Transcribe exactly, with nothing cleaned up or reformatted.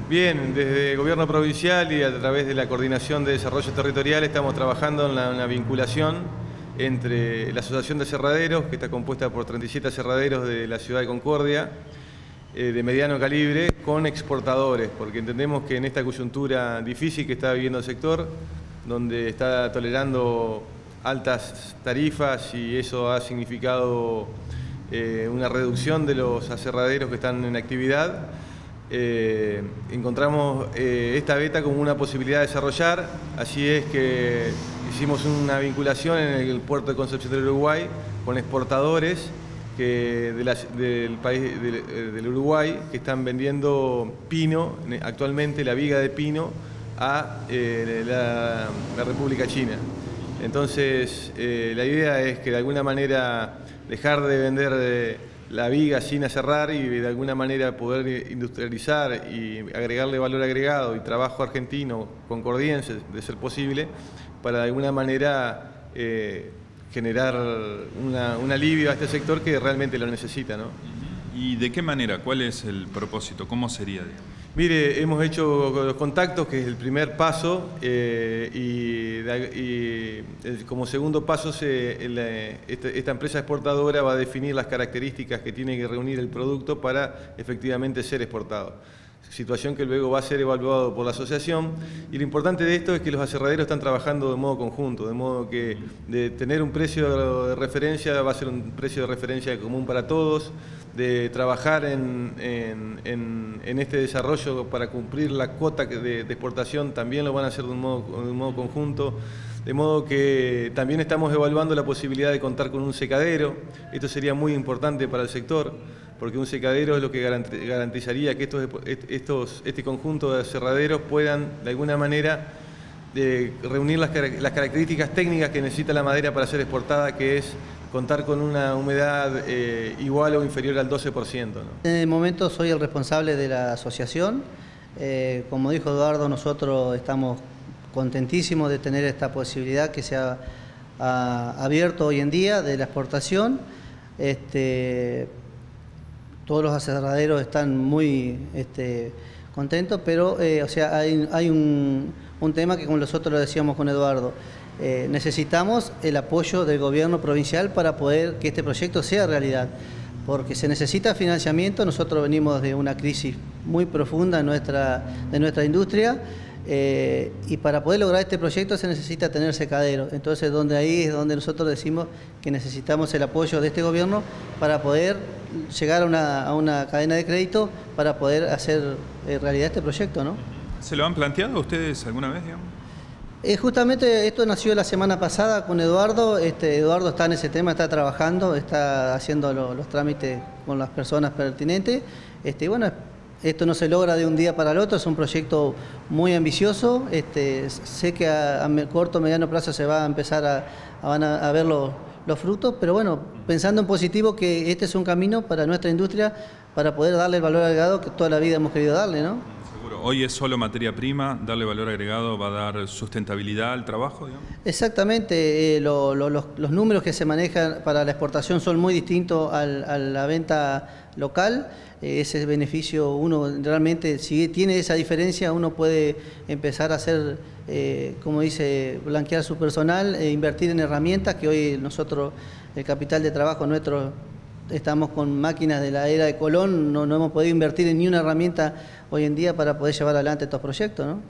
Bien, desde el Gobierno Provincial y a través de la Coordinación de Desarrollo Territorial estamos trabajando en la, en la vinculación entre la Asociación de Aserraderos, que está compuesta por treinta y siete aserraderos de la ciudad de Concordia, eh, de mediano calibre, con exportadores, porque entendemos que en esta coyuntura difícil que está viviendo el sector, donde está tolerando altas tarifas y eso ha significado eh, una reducción de los aserraderos que están en actividad, Eh, encontramos eh, esta beta como una posibilidad de desarrollar. Así es que hicimos una vinculación en el puerto de Concepción del Uruguay con exportadores que de la, del país del, del Uruguay que están vendiendo pino, actualmente la viga de pino, a eh, la, la República China. Entonces eh, la idea es que de alguna manera dejar de vender eh, la viga sin aserrar y de alguna manera poder industrializar y agregarle valor agregado y trabajo argentino, concordiense, de ser posible, para de alguna manera eh, generar una, un alivio a este sector que realmente lo necesita, ¿no? ¿Y de qué manera? ¿Cuál es el propósito? ¿Cómo sería? Mire, hemos hecho los contactos, que es el primer paso, eh, y, y el, como segundo paso se, el, esta, esta empresa exportadora va a definir las características que tiene que reunir el producto para efectivamente ser exportado. Situación que luego va a ser evaluado por la asociación, y lo importante de esto es que los aserraderos están trabajando de modo conjunto, de modo que de tener un precio de referencia va a ser un precio de referencia común para todos, de trabajar en, en, en, en este desarrollo para cumplir la cuota de, de exportación también lo van a hacer de un modo, de un modo conjunto. De modo que también estamos evaluando la posibilidad de contar con un secadero. Esto sería muy importante para el sector, porque un secadero es lo que garantizaría que estos, estos, este conjunto de aserraderos puedan, de alguna manera, de reunir las, las características técnicas que necesita la madera para ser exportada, que es contar con una humedad eh, igual o inferior al doce por ciento, ¿no? En el momento soy el responsable de la asociación. Eh, como dijo Eduardo, nosotros estamos contentísimos de tener esta posibilidad que se ha, ha abierto hoy en día de la exportación. Este, todos los aserraderos están muy este, contentos, pero eh, o sea, hay, hay un, un tema que, como nosotros lo decíamos con Eduardo, eh, necesitamos el apoyo del gobierno provincial para poder que este proyecto sea realidad, porque se necesita financiamiento. Nosotros venimos de una crisis muy profunda en nuestra, de nuestra industria, Eh, y para poder lograr este proyecto se necesita tener secadero. Entonces, donde ahí es donde nosotros decimos que necesitamos el apoyo de este gobierno para poder llegar a una, a una cadena de crédito para poder hacer eh, realidad este proyecto, ¿no? ¿Se lo han planteado ustedes alguna vez, digamos? Eh, justamente esto nació la semana pasada con Eduardo. Este, Eduardo está en ese tema, está trabajando, está haciendo lo, los trámites con las personas pertinentes. Este, y bueno, esto no se logra de un día para el otro, es un proyecto muy ambicioso. Este, sé que a, a corto o mediano plazo se va a empezar a, a, van a, a ver los, los frutos, pero bueno, pensando en positivo, que este es un camino para nuestra industria para poder darle el valor agregado que toda la vida hemos querido darle, ¿no? Seguro. Hoy es solo materia prima, darle valor agregado va a dar sustentabilidad al trabajo, digamos. Exactamente, eh, lo, lo, los, los números que se manejan para la exportación son muy distintos al, a la venta local. Eh, ese beneficio, uno realmente, si tiene esa diferencia, uno puede empezar a hacer, eh, como dice, blanquear su personal, e invertir en herramientas que hoy nosotros, el capital de trabajo nuestro, estamos con máquinas de la era de Colón, no, no hemos podido invertir en ni una herramienta hoy en día para poder llevar adelante estos proyectos, ¿no?